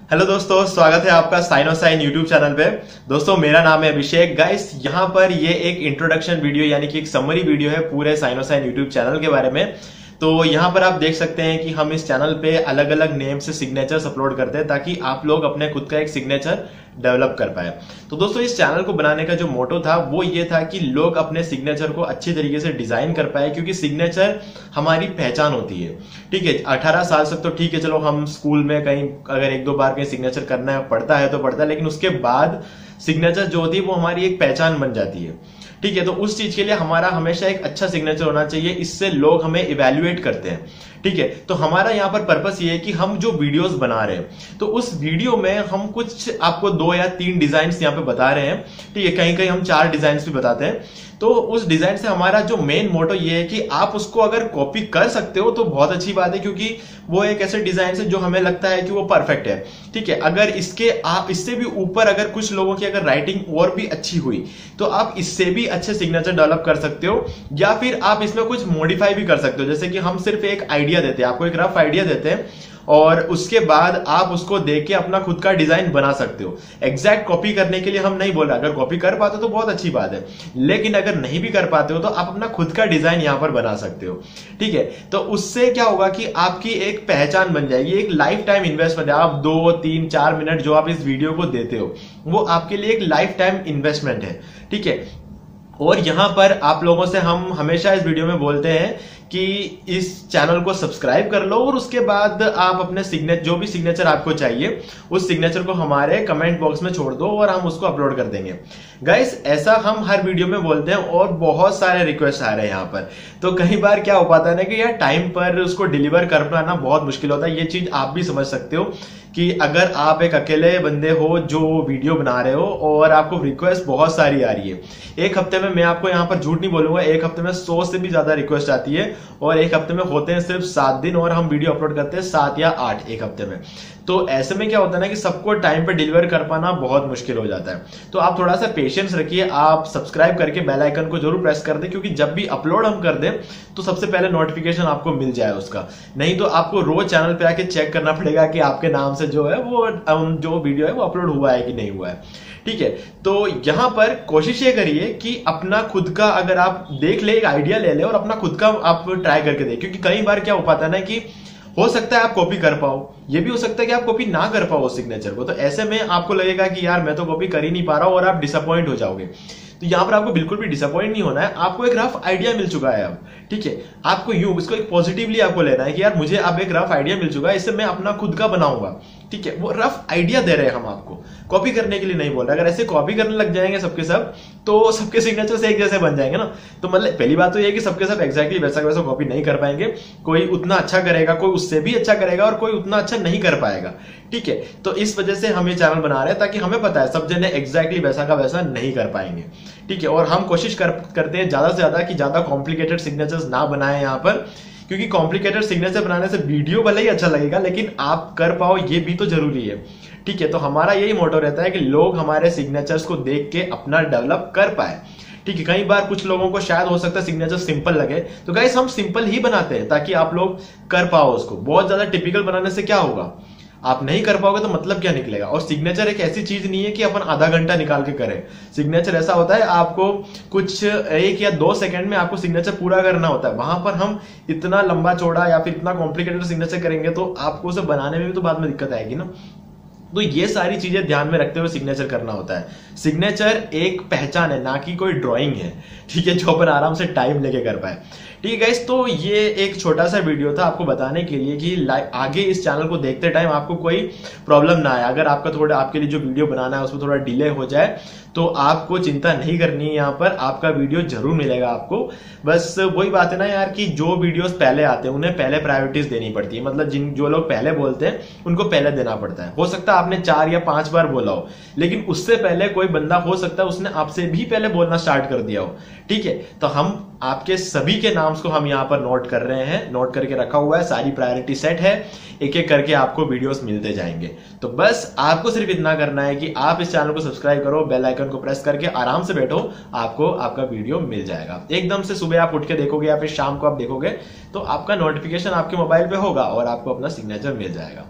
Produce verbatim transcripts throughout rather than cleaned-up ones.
Hello दोस्तों, स्वागत है आपका साइन और साइन यूट्यूब चैनल पे। दोस्तों मेरा नाम है अभिषेक। गाइस यहाँ पर ये एक इंट्रोडक्शन वीडियो यानी कि एक समरी वीडियो है पूरे साइन और साइन यूट्यूब चैनल के बारे में। तो यहाँ पर आप देख सकते हैं कि हम इस चैनल पे अलग अलग नेम से सिग्नेचर्स अपलोड करते हैं ताकि आप लोग अपने खुद का एक सिग्नेचर डेवलप कर पाए। तो दोस्तों इस चैनल को बनाने का जो मोटो था वो ये था कि लोग अपने सिग्नेचर को अच्छी तरीके से डिजाइन कर पाए, क्योंकि सिग्नेचर हमारी पहचान होती है। ठीक है, अठारह साल तक तो ठीक है, चलो हम स्कूल में कहीं अगर एक दो बार कहीं सिग्नेचर करना पड़ता है तो पड़ता है, लेकिन उसके बाद सिग्नेचर जो होती है वो हमारी एक पहचान बन जाती है। ठीक है, तो उस चीज के लिए हमारा हमेशा एक अच्छा सिग्नेचर होना चाहिए, इससे लोग हमें इवैल्यूएट करते हैं। ठीक है, तो हमारा यहाँ पर पर्पस ये है कि हम जो वीडियोस बना रहे हैं तो उस वीडियो में हम कुछ आपको दो या तीन डिजाइन यहाँ पे बता रहे हैं। ठीक है, कहीं कहीं हम चार डिजाइन भी बताते हैं। तो उस डिजाइन से हमारा जो मेन मोटो ये है कि आप उसको अगर कॉपी कर सकते हो तो बहुत अच्छी बात है, क्योंकि वो एक ऐसे डिजाइन है जो हमें लगता है कि वो परफेक्ट है। ठीक है, अगर इसके आप इससे भी ऊपर अगर कुछ लोगों की अगर राइटिंग और भी अच्छी हुई तो आप इससे भी अच्छे सिग्नेचर डेवलप कर सकते हो, या फिर आप इसमें कुछ मॉडिफाई भी कर सकते हो। जैसे कि हम सिर्फ एक आइडिया देते हैं, आपको एक रफ आइडिया देते हैं और उसके बाद आप उसको देख के अपना खुद का डिजाइन बना सकते हो। एग्जैक्ट कॉपी करने के लिए हम नहीं बोल रहे, अगर कॉपी कर पाते हो तो बहुत अच्छी बात है, लेकिन अगर नहीं भी कर पाते हो तो आप अपना खुद का डिजाइन यहां पर बना सकते हो। ठीक है, तो उससे क्या होगा कि आपकी एक पहचान बन जाएगी, एक लाइफ टाइम इन्वेस्टमेंट है। आप दो तीन चार मिनट जो आप इस वीडियो को देते हो वो आपके लिए एक लाइफ टाइम इन्वेस्टमेंट है। ठीक है, और यहां पर आप लोगों से हम हमेशा इस वीडियो में बोलते हैं कि इस चैनल को सब्सक्राइब कर लो और उसके बाद आप अपने सिग्नेचर जो भी सिग्नेचर आपको चाहिए उस सिग्नेचर को हमारे कमेंट बॉक्स में छोड़ दो और हम उसको अपलोड कर देंगे। गाइस ऐसा हम हर वीडियो में बोलते हैं और बहुत सारे रिक्वेस्ट आ रहे हैं यहाँ पर। तो कई बार क्या हो पाता है ना कि यार टाइम पर उसको डिलीवर कर पाना बहुत मुश्किल होता है। ये चीज आप भी समझ सकते हो कि अगर आप एक अकेले बंदे हो जो वीडियो बना रहे हो और आपको रिक्वेस्ट बहुत सारी आ रही है, एक हफ्ते में मैं आपको यहाँ पर झूठ नहीं बोलूंगा, एक हफ्ते में सौ से भी ज्यादा रिक्वेस्ट आती है और एक हफ्ते में होते हैं सिर्फ सात दिन और हम वीडियो अपलोड करते हैं सात या आठ एक हफ्ते में। तो ऐसे में क्या होता है ना कि सबको टाइम पे डिलीवर कर पाना बहुत मुश्किल हो जाता है। तो आप थोड़ा सा पेशेंस रखिए, आप सब्सक्राइब करके बेल आइकन को जरूर प्रेस कर दें, क्योंकि जब भी अपलोड हम कर दें तो सबसे पहले नोटिफिकेशन आपको मिल जाए उसका। नहीं तो आपको रोज चैनल पे आके चेक करना पड़ेगा कि आपके नाम से जो है वो जो वीडियो है वो अपलोड हुआ है कि नहीं हुआ है। ठीक है, तो यहां पर कोशिश ये करिए कि अपना खुद का अगर आप देख ले, एक आइडिया ले ले और अपना खुद का आप ट्राई करके दें, क्योंकि कई बार क्या हो पाता है ना कि हो सकता है आप कॉपी कर पाओ, ये भी हो सकता है कि आप कॉपी ना कर पाओ सिग्नेचर को। तो ऐसे में आपको लगेगा कि यार मैं तो कॉपी कर ही नहीं पा रहा हूं और आप डिसअपॉइंट हो जाओगे। तो यहां पर आपको बिल्कुल भी डिसअपॉइंट नहीं होना है, आपको एक रफ आइडिया मिल चुका है अब। ठीक है, आपको यूं इसको एक पॉजिटिवली आपको लेना है कि यार मुझे अब एक रफ आइडिया मिल चुका है, इससे मैं अपना खुद का बनाऊंगा। ठीक है, वो रफ आइडिया दे रहे हैं हम आपको, कॉपी करने के लिए नहीं बोल रहे। अगर ऐसे कॉपी करने लग जाएंगे सबके सब तो सबके सिग्नेचर से एक जैसे बन जाएंगे ना। तो मतलब पहली बात तो ये कि सबके सब एक्जैक्टली वैसा वैसा कॉपी नहीं कर पाएंगे, कोई उतना अच्छा करेगा, कोई उससे भी अच्छा करेगा और कोई उतना अच्छा नहीं कर पाएगा। ठीक है, तो इस वजह से हम ये चैनल बना रहे हैं ताकि हमें पता है सब जने एक्जैक्टली वैसा का वैसा नहीं कर पाएंगे। ठीक है, और हम कोशिश कर, करते हैं ज्यादा से ज्यादा कि ज्यादा कॉम्प्लिकेटेड सिग्नेचर्स ना बनाए यहाँ पर, क्योंकि कॉम्प्लिकेटेड सिग्नेचर बनाने से वीडियो भले ही अच्छा लगेगा लेकिन आप कर पाओ ये भी तो जरूरी है। ठीक है, तो हमारा यही मोटो रहता है कि लोग हमारे सिग्नेचर्स को देख के अपना डेवलप कर पाए। ठीक है, कई बार कुछ लोगों को शायद हो सकता है सिग्नेचर सिंपल लगे, तो गाइस हम सिंपल ही बनाते हैं ताकि आप लोग कर पाओ उसको। बहुत ज्यादा टिपिकल बनाने से क्या होगा, आप नहीं कर पाओगे तो मतलब क्या निकलेगा। और सिग्नेचर एक ऐसी चीज नहीं है कि अपन आधा घंटा निकाल के करें। सिग्नेचर ऐसा होता है आपको कुछ एक या दो सेकंड में आपको सिग्नेचर पूरा करना होता है। वहां पर हम इतना लंबा चौड़ा या फिर इतना कॉम्प्लिकेटेड सिग्नेचर करेंगे तो आपको उसे बनाने में भी तो बाद में दिक्कत आएगी ना। तो ये सारी चीजें ध्यान में रखते हुए सिग्नेचर करना होता है। सिग्नेचर एक पहचान है, ना कि कोई ड्राइंग है। ठीक है, जो अपन आराम से टाइम लेके कर पाए। ठीक है गाइस, तो ये एक छोटा सा वीडियो था आपको बताने के लिए कि आगे इस चैनल को देखते टाइम आपको कोई प्रॉब्लम ना आए। अगर आपका थोड़ा आपके लिए जो वीडियो बनाना है उसमें थोड़ा डिले हो जाए तो आपको चिंता नहीं करनी है, यहाँ पर आपका वीडियो जरूर मिलेगा आपको। बस वही बात है ना यार कि जो वीडियोस पहले आते हैं उन्हें पहले प्रायोरिटीज देनी पड़ती है। मतलब जिन जो लोग पहले बोलते हैं उनको पहले देना पड़ता है। हो सकता है आपने चार या पांच बार बोला हो, लेकिन उससे पहले कोई बंदा हो सकता है उसने आपसे भी पहले बोलना स्टार्ट कर दिया हो। ठीक है, तो हम आपके सभी के नाम्स को हम यहाँ पर नोट कर रहे हैं, नोट करके रखा हुआ है, सारी प्रायोरिटी सेट है, एक एक करके आपको वीडियोस मिलते जाएंगे। तो बस आपको सिर्फ इतना करना है कि आप इस चैनल को सब्सक्राइब करो, बेल आइकन को प्रेस करके आराम से बैठो, आपको आपका वीडियो मिल जाएगा। एकदम से सुबह आप उठ के देखोगे या फिर शाम को आप देखोगे तो आपका नोटिफिकेशन आपके मोबाइल पे होगा और आपको अपना सिग्नेचर मिल जाएगा।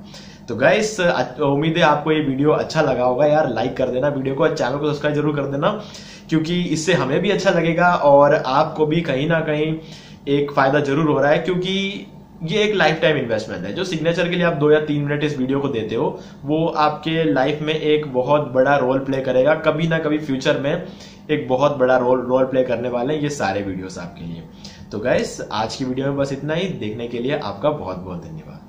तो गाइस उम्मीद है आपको ये वीडियो अच्छा लगा होगा यार। लाइक कर देना वीडियो को, चैनल को सब्सक्राइब जरूर कर देना, क्योंकि इससे हमें भी अच्छा लगेगा और आपको भी कहीं ना कहीं एक फायदा जरूर हो रहा है, क्योंकि ये एक लाइफ टाइम इन्वेस्टमेंट है। जो सिग्नेचर के लिए आप दो या तीन मिनट इस वीडियो को देते हो, वो आपके लाइफ में एक बहुत बड़ा रोल प्ले करेगा। कभी ना कभी फ्यूचर में एक बहुत बड़ा रोल रोल प्ले करने वाले हैं ये सारे वीडियोस आपके लिए। तो गाइस आज की वीडियो में बस इतना ही। देखने के लिए आपका बहुत बहुत धन्यवाद।